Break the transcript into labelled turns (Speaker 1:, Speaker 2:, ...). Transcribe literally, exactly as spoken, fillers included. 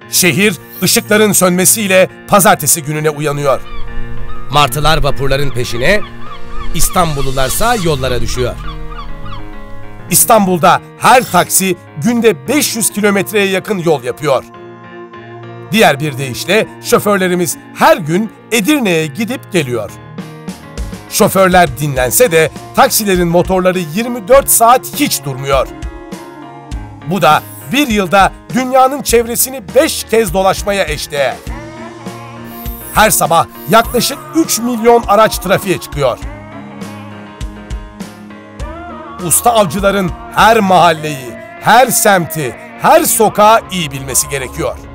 Speaker 1: Şehir ışıkların sönmesiyle pazartesi gününe uyanıyor.
Speaker 2: Martılar vapurların peşine, İstanbullularsa yollara düşüyor.
Speaker 1: İstanbul'da her taksi günde beş yüz kilometreye yakın yol yapıyor. Diğer bir deyişle şoförlerimiz her gün Edirne'ye gidip geliyor. Şoförler dinlense de taksilerin motorları yirmi dört saat hiç durmuyor. Bu da bir yılda dünyanın çevresini beş kez dolaşmaya eşdeğer. Her sabah yaklaşık üç milyon araç trafiğe çıkıyor. Usta avcıların her mahalleyi, her semti, her sokağı iyi bilmesi gerekiyor.